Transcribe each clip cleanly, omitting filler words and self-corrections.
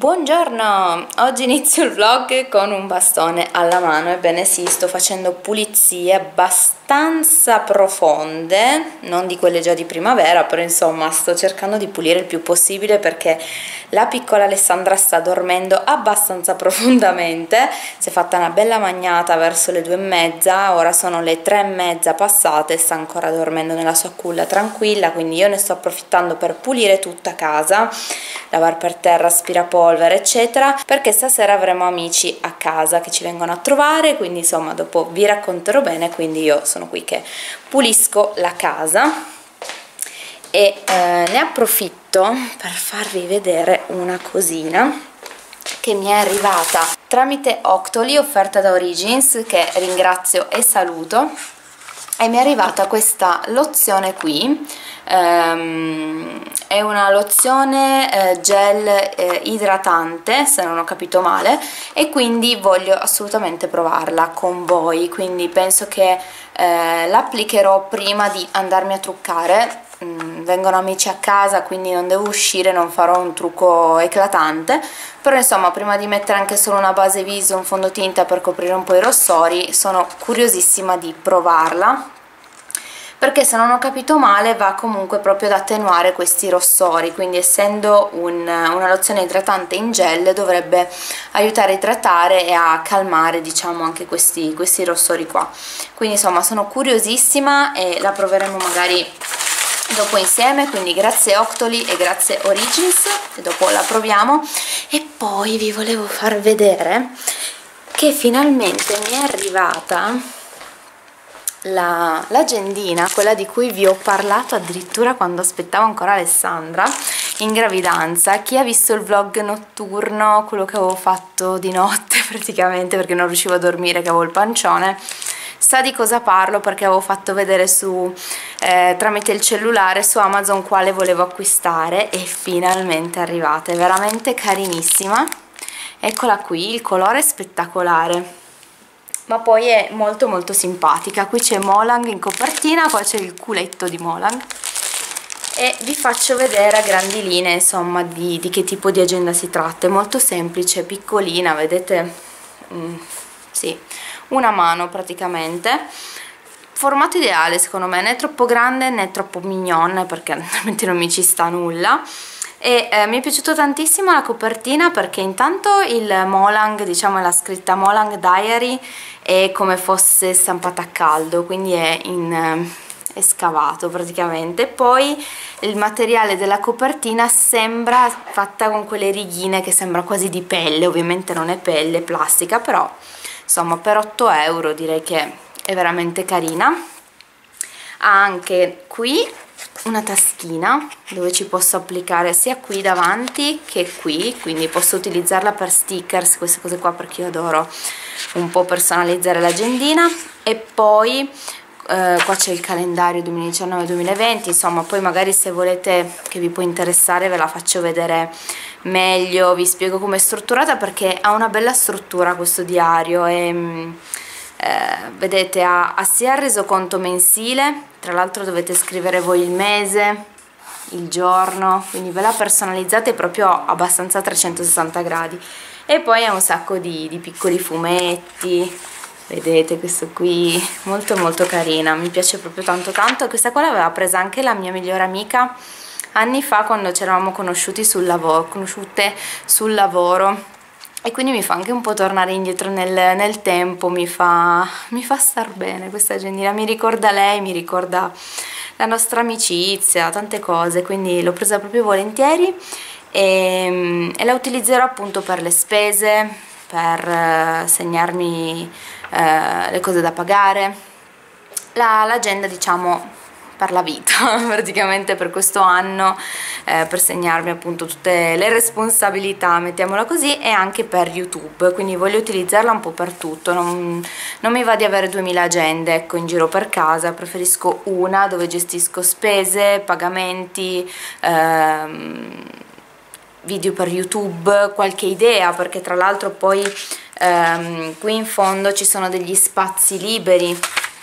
Buongiorno, oggi inizio il vlog con un bastone alla mano. Ebbene sì, sto facendo pulizie abbastanza profonde, non di quelle già di primavera, però insomma sto cercando di pulire il più possibile perché la piccola Alessandra sta dormendo abbastanza profondamente. Si è fatta una bella magnata verso le 2:30, ora sono le 3:30 passate, sta ancora dormendo nella sua culla tranquilla, quindi io ne sto approfittando per pulire tutta casa, lavar per terra, aspirapolvere eccetera, perché stasera avremo amici a casa che ci vengono a trovare, quindi insomma dopo vi racconterò bene. Quindi io sono qui che pulisco la casa e ne approfitto per farvi vedere una cosina che mi è arrivata tramite Octoly, offerta da Origins, che ringrazio e saluto. E mi è arrivata questa lozione qui, è una lozione gel idratante, se non ho capito male, e quindi voglio assolutamente provarla con voi, quindi penso che l'applicherò prima di andarmi a truccare. Vengono amici a casa, quindi non devo uscire, non farò un trucco eclatante, però insomma prima di mettere anche solo una base viso, un fondotinta per coprire un po' i rossori, sono curiosissima di provarla, perché se non ho capito male va comunque proprio ad attenuare questi rossori, quindi essendo una lozione idratante in gel dovrebbe aiutare a idratare e a calmare, diciamo, anche questi rossori qua. Quindi insomma sono curiosissima e la proveremo magari dopo insieme, quindi grazie Octoly e grazie Origins, e dopo la proviamo. E poi vi volevo far vedere che finalmente mi è arrivata l'agendina, quella di cui vi ho parlato addirittura quando aspettavo ancora Alessandra in gravidanza. Chi ha visto il vlog notturno, quello che avevo fatto di notte praticamente perché non riuscivo a dormire, che avevo il pancione, sa di cosa parlo, perché avevo fatto vedere tramite il cellulare su Amazon quale volevo acquistare e finalmente è arrivata. È veramente carinissima, eccola qui, il colore è spettacolare, ma poi è molto molto simpatica. Qui c'è Molang in copertina, qua c'è il culetto di Molang, e vi faccio vedere a grandi linee insomma di che tipo di agenda si tratta. È molto semplice, piccolina, vedete? Sì, una mano praticamente, formato ideale secondo me, né troppo grande né troppo mignon, perché altrimenti non mi ci sta nulla. E mi è piaciuto tantissimo la copertina, perché intanto il Molang, diciamo la scritta Molang Diary, è come fosse stampata a caldo, quindi è scavato praticamente. Poi il materiale della copertina sembra fatta con quelle righine che sembra quasi di pelle, ovviamente non è pelle, è plastica, però insomma per 8 euro direi che è veramente carina. Ha anche qui una taschina dove ci posso applicare sia qui davanti che qui, quindi posso utilizzarla per stickers, queste cose qua, perché io adoro un po' personalizzare l'agendina. E poi qua c'è il calendario 2019-2020, insomma poi magari se volete, che vi può interessare, ve la faccio vedere meglio, vi spiego come è strutturata, perché ha una bella struttura questo diario e vedete ha sia il resoconto mensile, tra l'altro dovete scrivere voi il mese, il giorno, quindi ve la personalizzate proprio abbastanza a 360 gradi, e poi ha un sacco di piccoli fumetti. Vedete questo qui, molto molto carina, mi piace proprio tanto tanto. Questa qua l'aveva presa anche la mia migliore amica anni fa, quando ci eravamo conosciute sul lavoro, e quindi mi fa anche un po' tornare indietro nel tempo, mi fa star bene questa agendina, mi ricorda lei, mi ricorda la nostra amicizia, tante cose, quindi l'ho presa proprio volentieri e la utilizzerò appunto per le spese, per segnarmi le cose da pagare, l'agenda diciamo per la vita praticamente per questo anno, per segnarmi appunto tutte le responsabilità, mettiamola così, e anche per YouTube, quindi voglio utilizzarla un po' per tutto. Non mi va di avere 2000 agende, ecco, in giro per casa, preferisco una dove gestisco spese, pagamenti, video per YouTube, qualche idea, perché tra l'altro poi qui in fondo ci sono degli spazi liberi,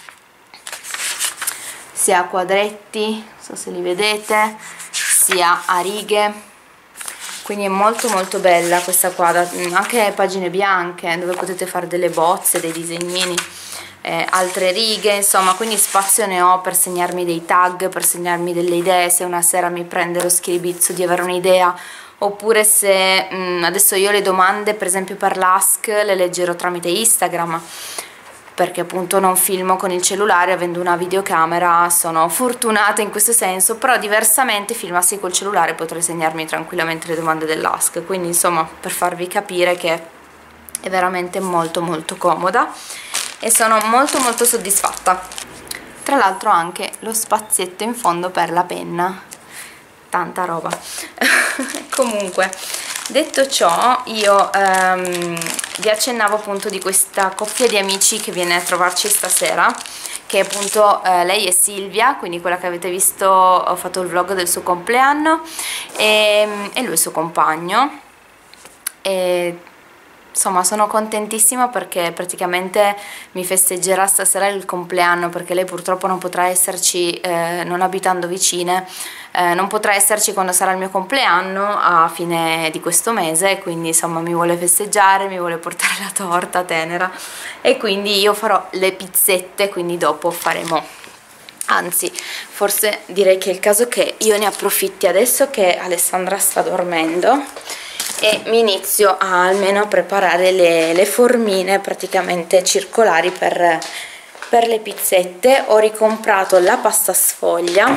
sia a quadretti, non so se li vedete, sia a righe, quindi è molto molto bella questa qua, anche pagine bianche dove potete fare delle bozze, dei disegnini, altre righe, insomma, quindi spazio ne ho per segnarmi dei tag, per segnarmi delle idee, se una sera mi prende lo schiribizzo di avere un'idea, oppure se adesso io le domande per esempio per l'Ask le leggerò tramite Instagram, perché appunto non filmo con il cellulare, avendo una videocamera sono fortunata in questo senso, però diversamente filmassi col cellulare potrei segnarmi tranquillamente le domande dell'Ask, quindi insomma per farvi capire che è veramente molto molto comoda e sono molto molto soddisfatta. Tra l'altro anche lo spazietto in fondo per la penna, tanta roba. Comunque, detto ciò, io vi accennavo appunto di questa coppia di amici che viene a trovarci stasera, che appunto lei è Silvia, quindi quella che avete visto, ho fatto il vlog del suo compleanno, e lui è il suo compagno. E insomma sono contentissima perché praticamente mi festeggerà stasera il compleanno, perché lei purtroppo non potrà esserci, non abitando vicine, non potrà esserci quando sarà il mio compleanno a fine di questo mese, quindi insomma mi vuole festeggiare, mi vuole portare la torta tenera e quindi io farò le pizzette, quindi dopo faremo, anzi forse direi che è il caso che io ne approfitti adesso che Alessandra sta dormendo e mi inizio a almeno preparare le formine praticamente circolari per le pizzette. Ho ricomprato la pasta sfoglia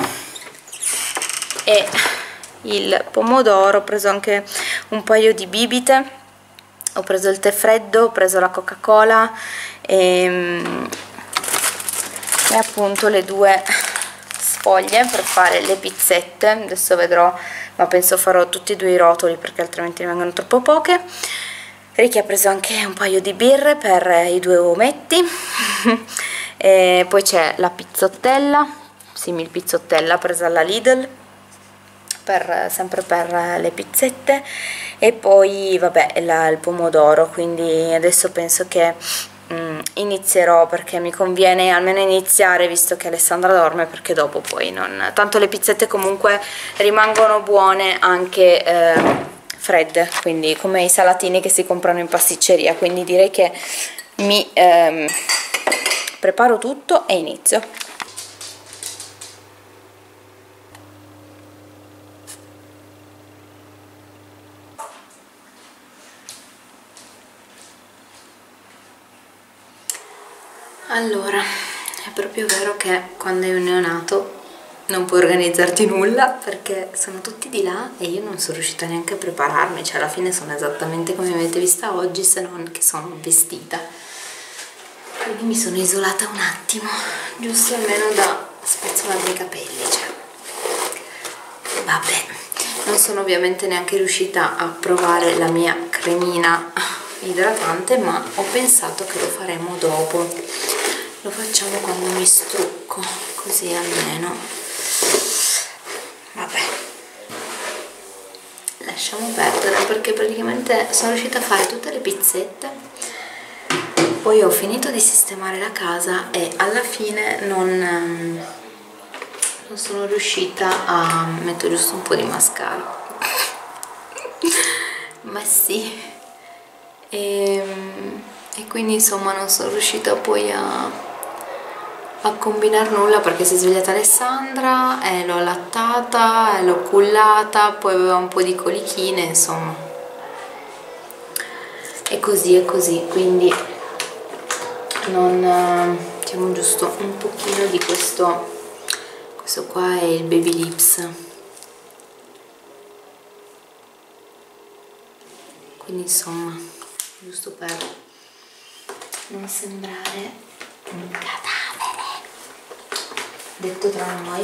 e il pomodoro, ho preso anche un paio di bibite, ho preso il tè freddo, ho preso la Coca-Cola e appunto le due sfoglie per fare le pizzette. Adesso vedrò, ma penso farò tutti e due i rotoli perché altrimenti ne vengono troppo poche. Ricky ha preso anche un paio di birre per i due uometti. E poi c'è la pizzottella, simil pizzottella presa alla Lidl sempre per le pizzette, e poi vabbè il pomodoro, quindi adesso penso che inizierò, perché mi conviene almeno iniziare visto che Alessandra dorme, perché dopo poi non, tanto le pizzette comunque rimangono buone anche fredde, quindi come i salatini che si comprano in pasticceria, quindi direi che mi preparo tutto e inizio. Allora, è proprio vero che quando hai un neonato non puoi organizzarti nulla perché sono tutti di là e io non sono riuscita neanche a prepararmi, cioè alla fine sono esattamente come avete vista oggi, se non che sono vestita. Quindi mi sono isolata un attimo, giusto almeno da spazzolarmi i capelli, cioè. Vabbè, non sono ovviamente neanche riuscita a provare la mia cremina idratante, ma ho pensato che lo faremo dopo, lo facciamo quando mi strucco, così almeno. Vabbè, lasciamo perdere, perché praticamente sono riuscita a fare tutte le pizzette, poi ho finito di sistemare la casa e alla fine non sono riuscita a mettere giusto un po' di mascara. Ma sì, e quindi insomma non sono riuscita poi a combinare nulla, perché si è svegliata Alessandra e l'ho allattata e l'ho cullata, poi aveva un po' di colichine, insomma, e così, quindi non facciamo giusto un pochino di questo qua è il Baby Lips, quindi insomma giusto per non sembrare un cadavere, detto tra noi.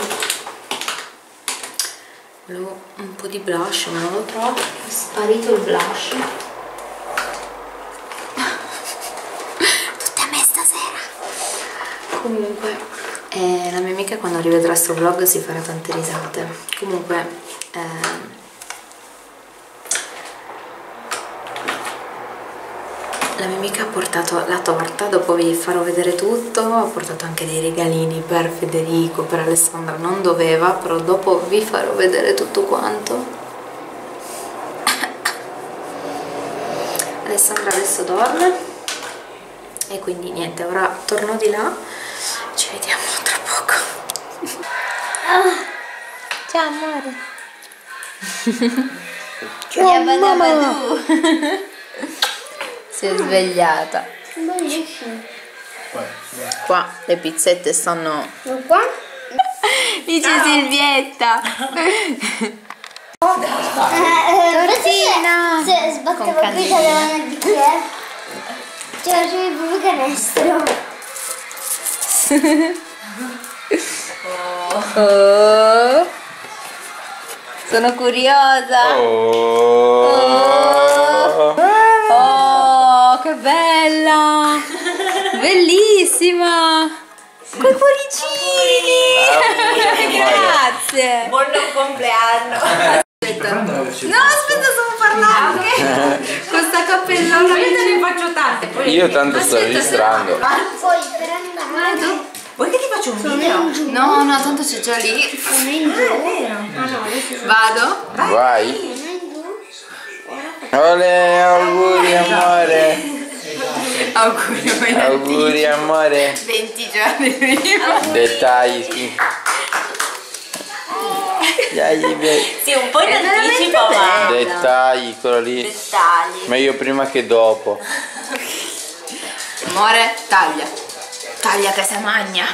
Volevo un po' di blush ma non lo trovo, è sparito il blush. Tutte a me stasera. Comunque la mia amica quando rivedrà sto vlog si farà tante risate. Comunque la mia amica ha portato la torta, dopo vi farò vedere tutto, ha portato anche dei regalini per Federico, per Alessandra, non doveva, però dopo vi farò vedere tutto quanto. Alessandra adesso dorme e quindi niente, ora torno di là, ci vediamo tra poco. Ciao amore. Ciao mamma. Si è svegliata. Qua le pizzette stanno qua. Dice Silvietta. Tortina. Se sbattevo qui c'avevano il bicchiere. Cioè facevi proprio canestro. Oh. Sono curiosa. Oh, che bella. Bellissima. Quei cuoricini. Grazie. Buon compleanno. No, aspetta, stavo parlando. Con sta cappellona. Ne faccio tante. Poi Io tanto sto registrando. Poi per andare. vuoi che ti faccio un video? No, no, tanto c'è già lì. Vado? Vai. Ole, auguri amore. Auguri amore. 20 giorni prima. Dettagli. Sì, un po' in anticipo, ma Dettagli, quello lì. dettagli. Meglio prima che dopo. Amore, taglia. Taglia che si magna.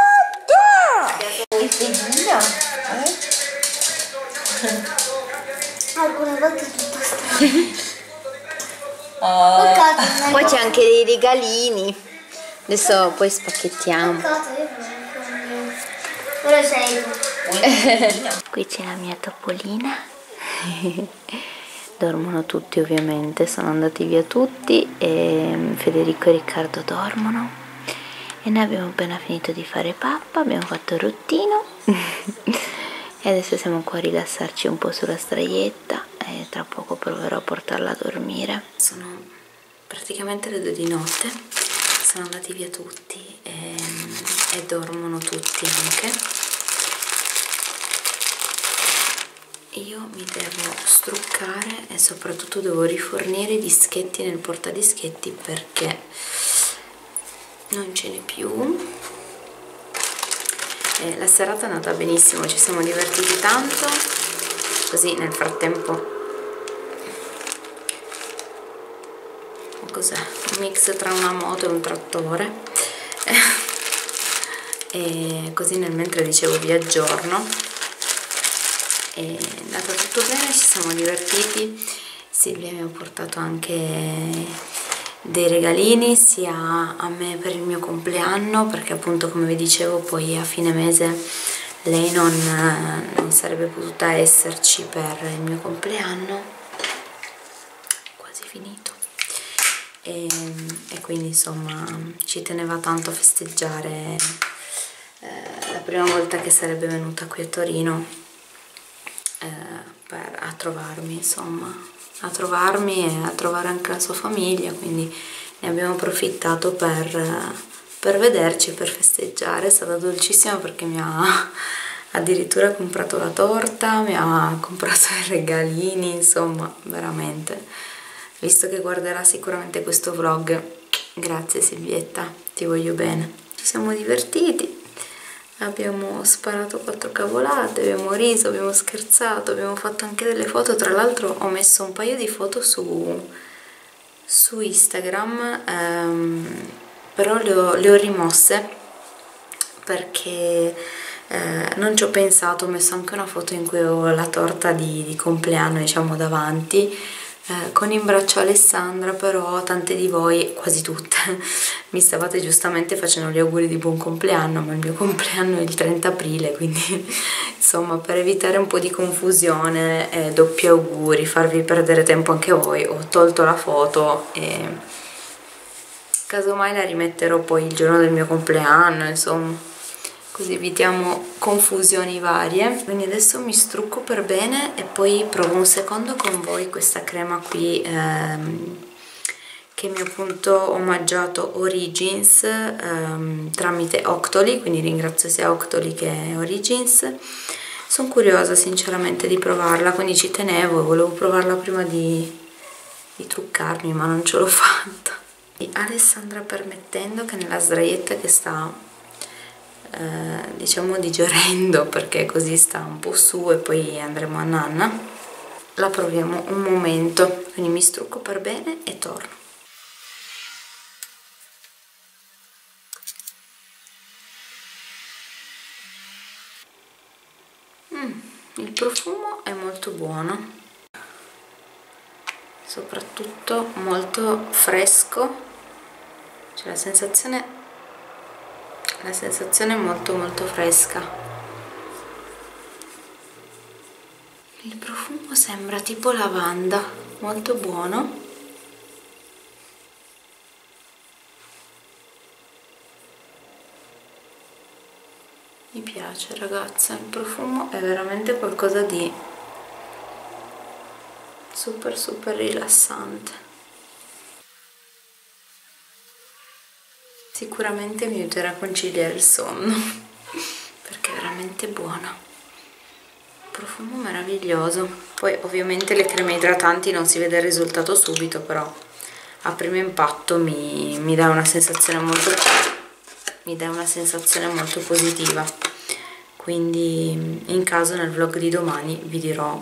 Alcune volte è tutto Oh. strano. Poi c'è anche dei regalini. Adesso poi spacchettiamo. Quello sei tu. Qui c'è la mia topolina. Dormono tutti ovviamente, sono andati via tutti e Federico e Riccardo dormono e noi abbiamo appena finito di fare pappa, abbiamo fatto il ruttino e adesso siamo qua a rilassarci un po' sulla straietta e tra poco proverò a portarla a dormire. Sono praticamente le 2 di notte, sono andati via tutti e dormono tutti anche. Io mi devo struccare e soprattutto devo rifornire i dischetti nel portadischetti perché non ce n'è più. La serata è andata benissimo, ci siamo divertiti tanto, così nel frattempo cos'è? Un mix tra una moto e un trattore e così nel mentre dicevo vi aggiorno. È andato tutto bene, ci siamo divertiti. Silvia mi ha portato anche dei regalini sia a me per il mio compleanno, perché appunto come vi dicevo poi a fine mese lei non sarebbe potuta esserci per il mio compleanno, quasi finito, e quindi insomma ci teneva tanto a festeggiare la prima volta che sarebbe venuta qui a Torino a trovarmi, insomma, a trovarmi e a trovare anche la sua famiglia, quindi ne abbiamo approfittato per vederci, per festeggiare. È stata dolcissima perché mi ha addirittura comprato la torta, mi ha comprato i regalini, insomma, veramente. Visto che guarderà sicuramente questo vlog, grazie Silvietta, ti voglio bene. Ci siamo divertiti. Abbiamo sparato 4 cavolate, abbiamo riso, abbiamo scherzato, abbiamo fatto anche delle foto. Tra l'altro ho messo un paio di foto su Instagram, però le ho rimosse perché non ci ho pensato. Ho messo anche una foto in cui ho la torta di compleanno, diciamo, davanti, con in braccio Alessandra, però tante di voi, quasi tutte, mi stavate giustamente facendo gli auguri di buon compleanno, ma il mio compleanno è il 30 aprile, quindi insomma per evitare un po' di confusione, doppi auguri, farvi perdere tempo anche voi, ho tolto la foto e casomai la rimetterò poi il giorno del mio compleanno, insomma, così evitiamo confusioni varie. Quindi adesso mi strucco per bene e poi provo un secondo con voi questa crema qui che mi ha appunto omaggiato Origins tramite Octoly, quindi ringrazio sia Octoly che Origins. Sono curiosa sinceramente di provarla, quindi ci tenevo e volevo provarla prima di di truccarmi, ma non ce l'ho fatta. E Alessandra, permettendo che nella sdraietta che sta diciamo digerendo, perché così sta un po' su e poi andremo a nanna, la proviamo un momento, quindi mi strucco per bene e torno. Il profumo è molto buono, soprattutto molto fresco, c'è la sensazione è molto fresca. Il profumo sembra tipo lavanda, molto buono. Mi piace, ragazza, il profumo è veramente qualcosa di super rilassante. Sicuramente mi aiuterà a conciliare il sonno perché è veramente buono, profumo meraviglioso. Poi ovviamente le creme idratanti non si vede il risultato subito, però a primo impatto mi dà una sensazione molto positiva, quindi in caso nel vlog di domani vi dirò,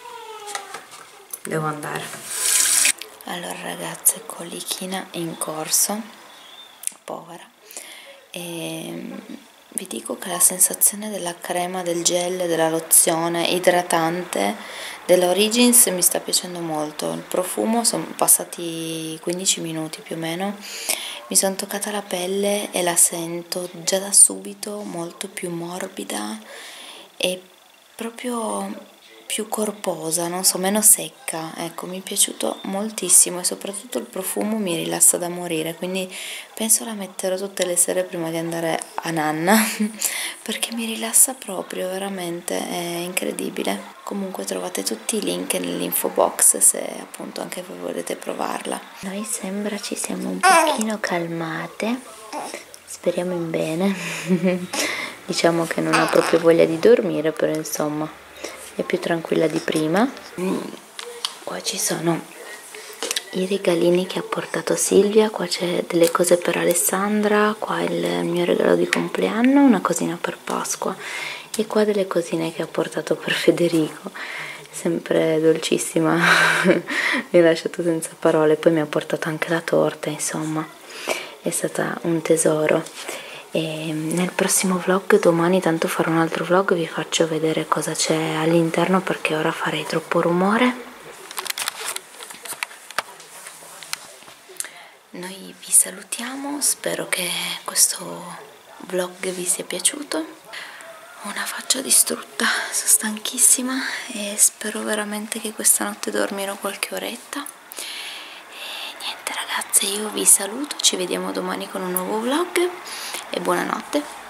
devo andare. Allora ragazze, colichina in corso, povera, e vi dico che la sensazione della crema, del gel, della lozione idratante della Origins mi sta piacendo molto. Il profumo, sono passati 15 minuti più o meno, mi sono toccata la pelle e la sento già da subito molto più morbida e proprio più corposa, non so, meno secca. Ecco, mi è piaciuto moltissimo e soprattutto il profumo mi rilassa da morire, quindi penso la metterò tutte le sere prima di andare a nanna perché mi rilassa proprio, veramente è incredibile. Comunque trovate tutti i link nell'info box se appunto anche voi volete provarla. Noi sembra ci siamo un pochino calmate, speriamo in bene. Diciamo che non ho proprio voglia di dormire, però insomma è più tranquilla di prima. Qua ci sono i regalini che ha portato Silvia, qua c'è delle cose per Alessandra, qua il mio regalo di compleanno, una cosina per Pasqua e qua delle cosine che ha portato per Federico, sempre dolcissima. Mi ha lasciato senza parole. Poi mi ha portato anche la torta, insomma è stata un tesoro. E nel prossimo vlog domani, tanto farò un altro vlog, vi faccio vedere cosa c'è all'interno perché ora farei troppo rumore. Noi vi salutiamo, spero che questo vlog vi sia piaciuto. Ho una faccia distrutta, sono stanchissima e spero veramente che questa notte dormirò qualche oretta. Niente ragazze, io vi saluto, ci vediamo domani con un nuovo vlog e buonanotte.